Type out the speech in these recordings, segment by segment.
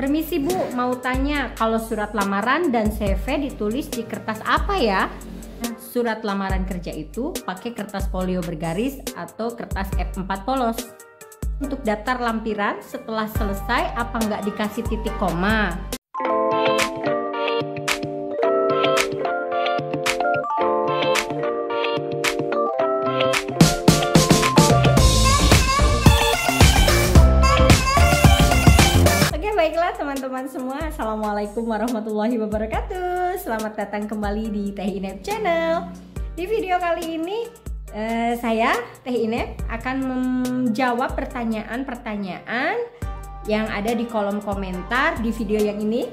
Permisi Bu, mau tanya, kalau surat lamaran dan CV ditulis di kertas apa ya? Surat lamaran kerja itu pakai kertas folio bergaris atau kertas F4 polos. Untuk daftar lampiran setelah selesai apa nggak dikasih titik koma? Baiklah teman-teman semua, Assalamualaikum warahmatullahi wabarakatuh. Selamat datang kembali di Teh Inep Channel. Di video kali ini saya, Teh Inep, akan menjawab pertanyaan-pertanyaan yang ada di kolom komentar di video yang ini.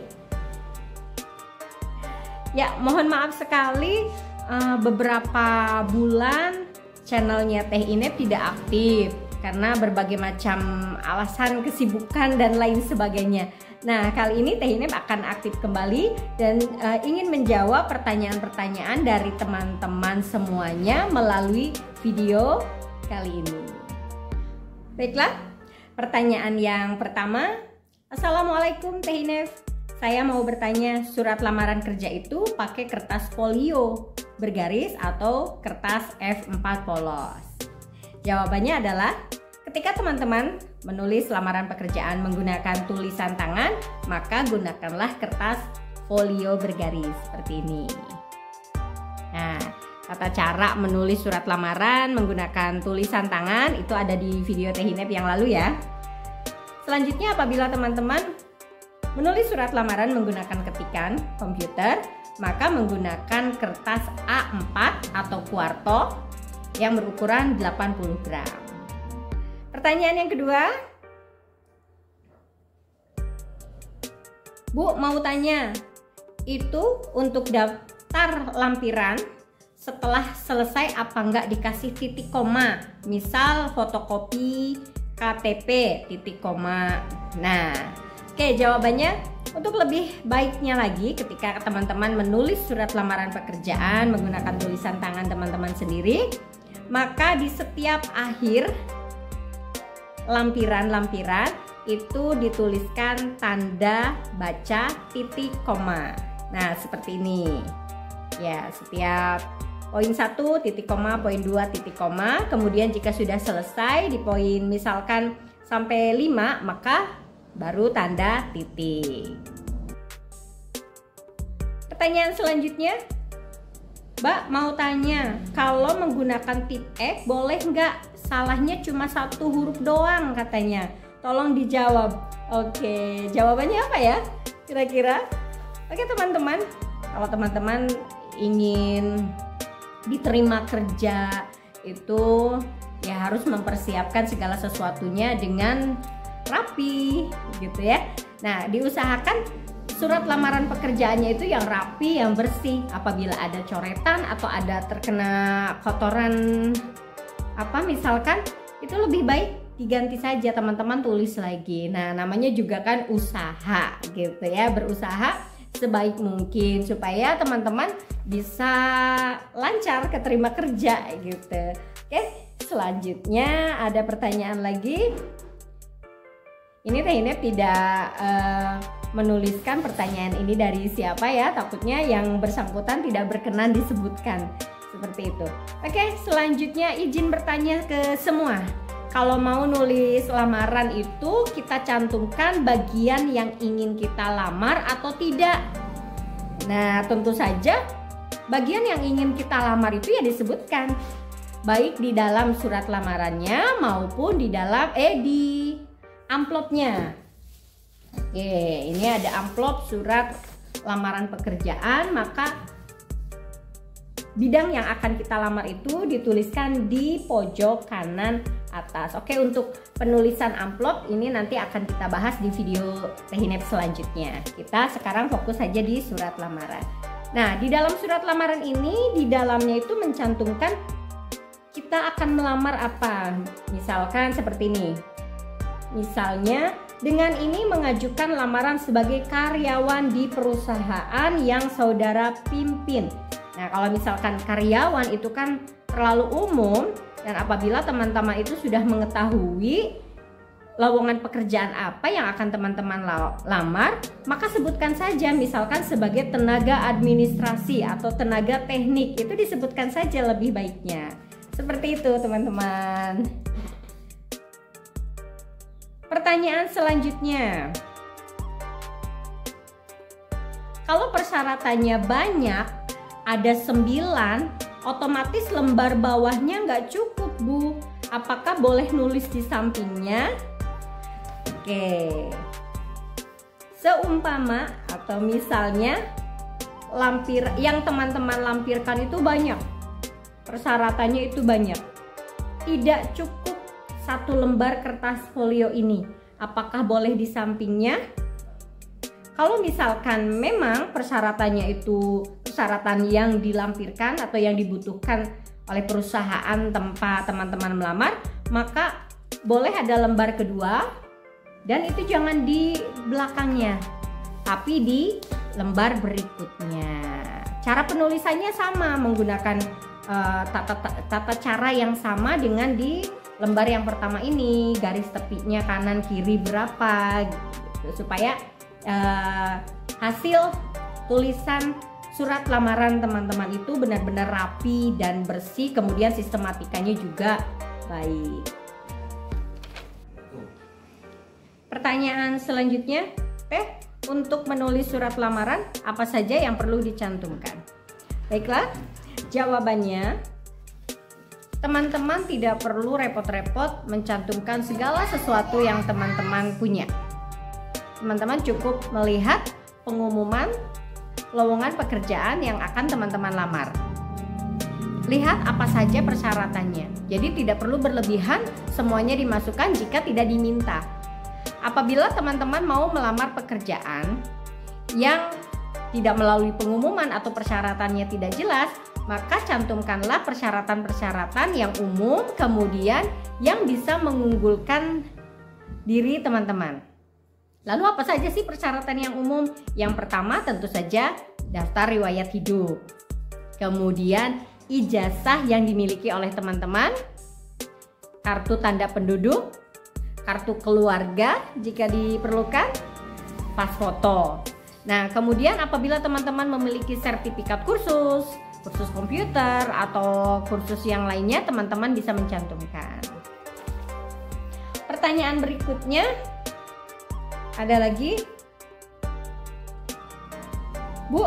Ya, mohon maaf sekali beberapa bulan channelnya Teh Inep tidak aktif karena berbagai macam alasan, kesibukan dan lain sebagainya. Nah, kali ini Teh Inep akan aktif kembali dan ingin menjawab pertanyaan-pertanyaan dari teman-teman semuanya melalui video kali ini. Baiklah, pertanyaan yang pertama. Assalamualaikum Teh Inep. Saya mau bertanya, surat lamaran kerja itu pakai kertas folio bergaris atau kertas F4 polos? Jawabannya adalah ketika teman-teman menulis lamaran pekerjaan menggunakan tulisan tangan, maka gunakanlah kertas folio bergaris seperti ini. Nah, tata cara menulis surat lamaran menggunakan tulisan tangan itu ada di video Teh Inep yang lalu ya. Selanjutnya, apabila teman-teman menulis surat lamaran menggunakan ketikan komputer, maka menggunakan kertas A4 atau kuarto yang berukuran 80 gram. Pertanyaan yang kedua. Bu, mau tanya, itu untuk daftar lampiran setelah selesai apa enggak dikasih titik koma? Misal fotokopi KTP titik koma. Nah, oke, jawabannya untuk lebih baiknya lagi ketika teman-teman menulis surat lamaran pekerjaan menggunakan tulisan tangan teman-teman sendiri, maka di setiap akhir lampiran-lampiran itu dituliskan tanda baca titik koma. Nah, seperti ini. Ya, setiap poin 1 titik koma, poin 2 titik koma. Kemudian jika sudah selesai di poin misalkan sampai 5, maka baru tanda titik. Pertanyaan selanjutnya. Mbak mau tanya, kalau menggunakan tip X boleh nggak? Salahnya cuma 1 huruf doang katanya. Tolong dijawab. Oke, jawabannya apa ya kira-kira? Oke teman-teman, kalau teman-teman ingin diterima kerja itu ya harus mempersiapkan segala sesuatunya dengan rapi gitu ya. Nah, diusahakan surat lamaran pekerjaannya itu yang rapi, yang bersih. Apabila ada coretan atau ada terkena kotoran apa misalkan, itu lebih baik diganti saja, teman-teman tulis lagi. Nah, namanya juga kan usaha gitu ya, berusaha sebaik mungkin supaya teman-teman bisa lancar keterima kerja gitu. Oke, selanjutnya ada pertanyaan lagi. Ini Teh Inep tidak menuliskan pertanyaan ini dari siapa ya, takutnya yang bersangkutan tidak berkenan disebutkan seperti itu. Oke, selanjutnya izin bertanya ke semua. Kalau mau nulis lamaran itu kita cantumkan bagian yang ingin kita lamar atau tidak. Nah, tentu saja bagian yang ingin kita lamar itu ya disebutkan, baik di dalam surat lamarannya maupun di dalam di amplopnya. Oke, ini ada amplop surat lamaran pekerjaan, maka bidang yang akan kita lamar itu dituliskan di pojok kanan atas. Oke, untuk penulisan amplop ini nanti akan kita bahas di video Teh Inep selanjutnya. Kita sekarang fokus saja di surat lamaran. Nah, di dalam surat lamaran ini, di dalamnya itu mencantumkan kita akan melamar apa. Misalkan seperti ini. Misalnya, dengan ini mengajukan lamaran sebagai karyawan di perusahaan yang saudara pimpin. Nah, kalau misalkan karyawan itu kan terlalu umum, dan apabila teman-teman itu sudah mengetahui lowongan pekerjaan apa yang akan teman-teman lamar, maka sebutkan saja, misalkan sebagai tenaga administrasi atau tenaga teknik, itu disebutkan saja lebih baiknya. Seperti itu teman-teman. Pertanyaan selanjutnya, kalau persyaratannya banyak, ada 9, otomatis lembar bawahnya nggak cukup, Bu. Apakah boleh nulis di sampingnya? Oke. Seumpama atau misalnya yang teman-teman lampirkan itu banyak, persyaratannya itu banyak, tidak cukup 1 lembar kertas folio ini, apakah boleh di sampingnya? Kalau misalkan memang persyaratannya itu persyaratan yang dilampirkan atau yang dibutuhkan oleh perusahaan tempat teman-teman melamar, maka boleh ada lembar kedua, dan itu jangan di belakangnya, tapi di lembar berikutnya. Cara penulisannya sama, menggunakan tata cara yang sama dengan di lembar yang pertama ini, garis tepinya kanan kiri berapa gitu, supaya hasil tulisan surat lamaran teman-teman itu benar-benar rapi dan bersih, kemudian sistematikanya juga baik. Pertanyaan selanjutnya, untuk menulis surat lamaran apa saja yang perlu dicantumkan? Baiklah, jawabannya, teman-teman tidak perlu repot-repot mencantumkan segala sesuatu yang teman-teman punya. Teman-teman cukup melihat pengumuman lowongan pekerjaan yang akan teman-teman lamar. Lihat apa saja persyaratannya. Jadi tidak perlu berlebihan semuanya dimasukkan jika tidak diminta. Apabila teman-teman mau melamar pekerjaan yang tidak melalui pengumuman atau persyaratannya tidak jelas, maka cantumkanlah persyaratan-persyaratan yang umum, kemudian yang bisa mengunggulkan diri teman-teman. Lalu apa saja sih persyaratan yang umum? Yang pertama tentu saja daftar riwayat hidup. Kemudian ijazah yang dimiliki oleh teman-teman, kartu tanda penduduk, kartu keluarga jika diperlukan, pas foto. Nah, kemudian apabila teman-teman memiliki sertifikat kursus komputer atau kursus yang lainnya, teman-teman bisa mencantumkan. Pertanyaan berikutnya, ada lagi, Bu,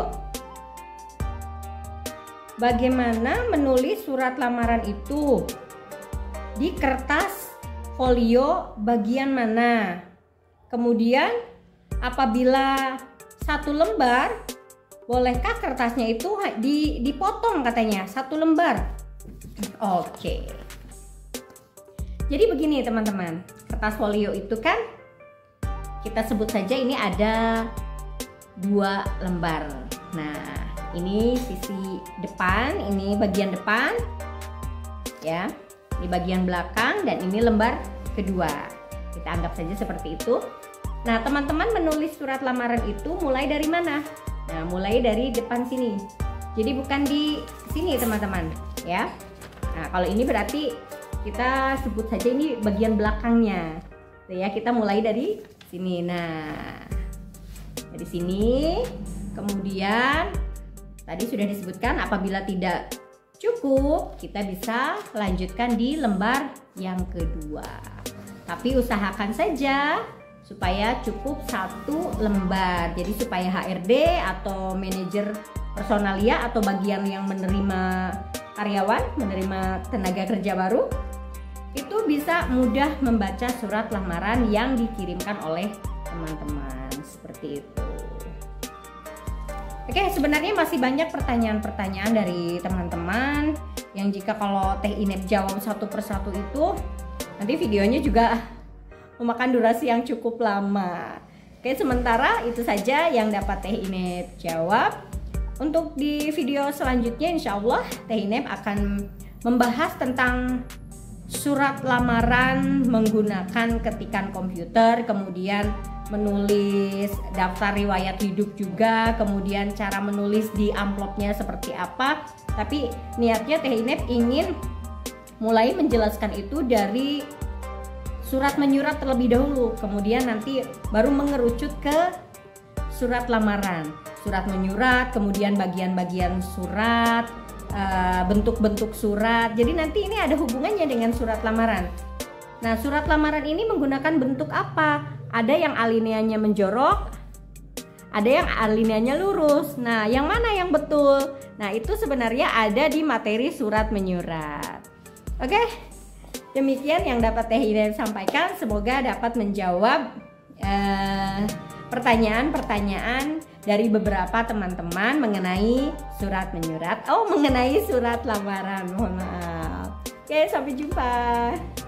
bagaimana menulis surat lamaran itu? Di kertas folio bagian mana? Kemudian apabila 1 lembar, bolehkah kertasnya itu dipotong katanya 1 lembar? Oke. Jadi begini teman-teman, kertas folio itu kan kita sebut saja ini ada 2 lembar. Nah, ini sisi depan, ini bagian depan, ya. Ini bagian belakang dan ini lembar kedua. Kita anggap saja seperti itu. Nah, teman-teman menulis surat lamaran itu mulai dari mana? Nah, mulai dari depan sini. Jadi bukan di sini teman-teman, ya. Nah, kalau ini berarti kita sebut saja ini bagian belakangnya. Ya, kita mulai dari sini. Nah, dari sini, kemudian tadi sudah disebutkan apabila tidak cukup, kita bisa lanjutkan di lembar yang kedua. Tapi usahakan saja supaya cukup 1 lembar. Jadi supaya HRD atau manajer personalia atau bagian yang menerima karyawan, menerima tenaga kerja baru, itu bisa mudah membaca surat lamaran yang dikirimkan oleh teman-teman. Seperti itu. Oke, sebenarnya masih banyak pertanyaan-pertanyaan dari teman-teman yang jika kalau Teh Inep jawab satu persatu itu nanti videonya juga memakan durasi yang cukup lama. Oke, sementara itu saja yang dapat Teh Inep jawab. Untuk di video selanjutnya insya Allah Teh Inep akan membahas tentang surat lamaran menggunakan ketikan komputer, kemudian menulis daftar riwayat hidup juga, kemudian cara menulis di amplopnya seperti apa. Tapi niatnya Teh Inep ingin mulai menjelaskan itu dari surat menyurat terlebih dahulu, kemudian nanti baru mengerucut ke surat lamaran. Surat menyurat, kemudian bagian-bagian surat, bentuk-bentuk surat. Jadi nanti ini ada hubungannya dengan surat lamaran. Nah, surat lamaran ini menggunakan bentuk apa? Ada yang alineanya menjorok, ada yang alineanya lurus. Nah, yang mana yang betul? Nah, itu sebenarnya ada di materi surat menyurat. Oke? Demikian yang dapat Teh Hidayah sampaikan. Semoga dapat menjawab pertanyaan-pertanyaan dari beberapa teman-teman mengenai surat menyurat. Mengenai surat lamaran. Mohon maaf. Oke, sampai jumpa.